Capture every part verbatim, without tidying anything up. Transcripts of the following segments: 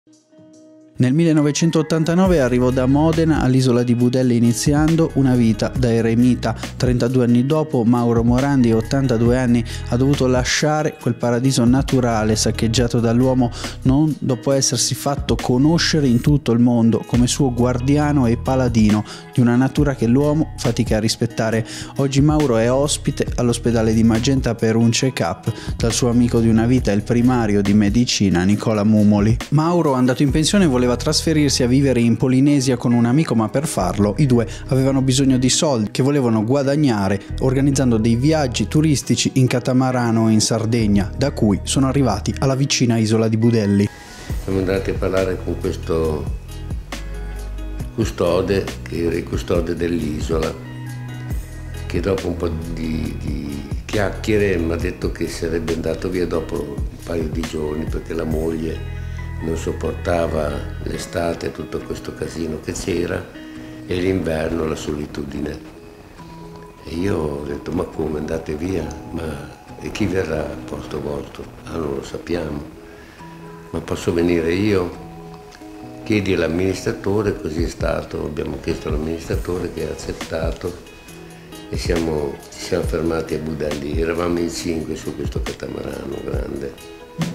Nel millenovecentottantanove arrivò da Modena all'isola di Budelli iniziando una vita da eremita. trentadue anni dopo, Mauro Morandi, ottantadue anni, ha dovuto lasciare quel paradiso naturale saccheggiato dall'uomo non dopo essersi fatto conoscere in tutto il mondo come suo guardiano e paladino di una natura che l'uomo fatica a rispettare. Oggi Mauro è ospite all'ospedale di Magenta per un check-up dal suo amico di una vita, il primario di medicina Nicola Mumoli. Mauro, andato in pensione, voleva trasferirsi a vivere in Polinesia con un amico, ma per farlo i due avevano bisogno di soldi che volevano guadagnare organizzando dei viaggi turistici in catamarano in Sardegna, da cui sono arrivati alla vicina isola di Budelli. Siamo andati a parlare con questo custode, che era il custode dell'isola, che dopo un po' di, di chiacchiere mi ha detto che sarebbe andato via dopo un paio di giorni perché la moglie non sopportava l'estate e tutto questo casino che c'era e l'inverno, la solitudine. E io ho detto: ma come, andate via? Ma e chi verrà al posto vostro? Ah, non lo sappiamo. Ma posso venire io? Chiedi all'amministratore, così è stato. Abbiamo chiesto all'amministratore che ha accettato e siamo, ci siamo fermati a Budelli. Eravamo in cinque su questo catamarano grande.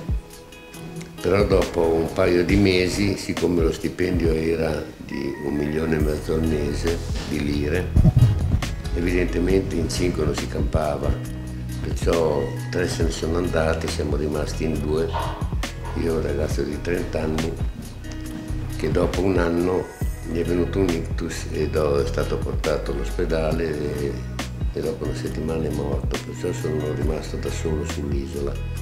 Però dopo un paio di mesi, siccome lo stipendio era di un milione e mezzo al mese di lire, evidentemente in cinque non si campava, perciò tre se ne sono andati, siamo rimasti in due. Io ho un ragazzo di trenta anni che dopo un anno mi è venuto un ictus ed è stato portato all'ospedale e, e dopo una settimana è morto, perciò sono rimasto da solo sull'isola.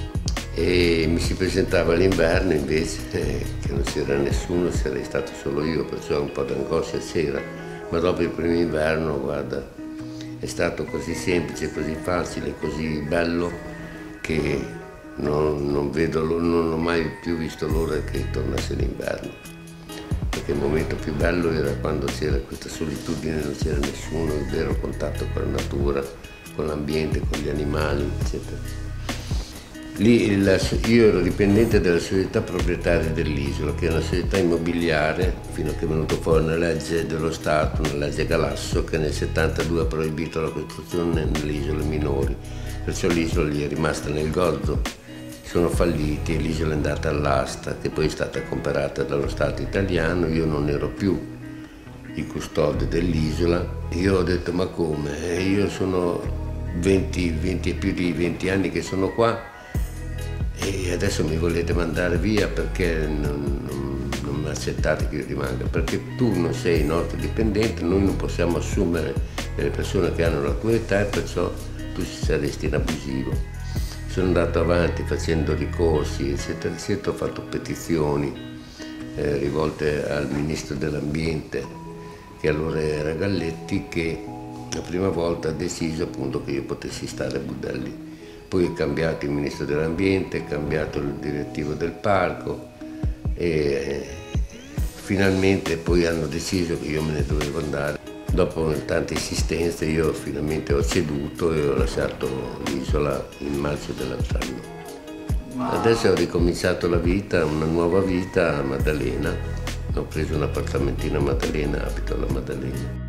E mi si presentava l'inverno invece, eh, che non c'era nessuno, sarei stato solo io, perciò un po' d'angoscia c'era, ma dopo il primo inverno, guarda, è stato così semplice, così facile, così bello che non, non, vedo, non ho mai più visto l'ora che tornasse l'inverno, perché il momento più bello era quando c'era questa solitudine, non c'era nessuno, il vero contatto con la natura, con l'ambiente, con gli animali, eccetera. Lì la, io ero dipendente della società proprietaria dell'isola, che è una società immobiliare, fino a che è venuto fuori una legge dello Stato, una legge Galasso, che nel settantadue ha proibito la costruzione nelle isole minori. Perciò l'isola gli è rimasta nel gozzo, sono falliti e l'isola è andata all'asta, che poi è stata comprata dallo Stato italiano. Io non ero più il custode dell'isola. Io ho detto: ma come? Io sono venti, venti e più di venti anni che sono qua, e adesso mi volete mandare via perché non, non, non mi accettate che io rimanga, perché tu non sei il nostro dipendente, noi non possiamo assumere delle persone che hanno la tua età e perciò tu saresti in abusivo. Sono andato avanti facendo ricorsi, eccetera, eccetera, ho fatto petizioni eh, rivolte al ministro dell'ambiente, che allora era Galletti, che la prima volta ha deciso appunto che io potessi stare a Budelli. Poi è cambiato il ministro dell'ambiente, è cambiato il direttivo del parco e finalmente poi hanno deciso che io me ne dovevo andare. Dopo tante insistenze io finalmente ho ceduto e ho lasciato l'isola in maggio dell'altro anno. Adesso ho ricominciato la vita, una nuova vita a Maddalena. Ho preso un appartamentino a Maddalena, abito alla Maddalena.